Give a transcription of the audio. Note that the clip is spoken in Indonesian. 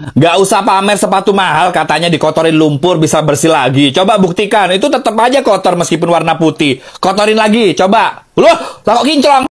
Nggak usah pamer sepatu mahal, katanya dikotorin lumpur bisa bersih lagi. Coba buktikan, itu tetap aja kotor meskipun warna putih. Kotorin lagi, coba. Loh, lah kok kinclong?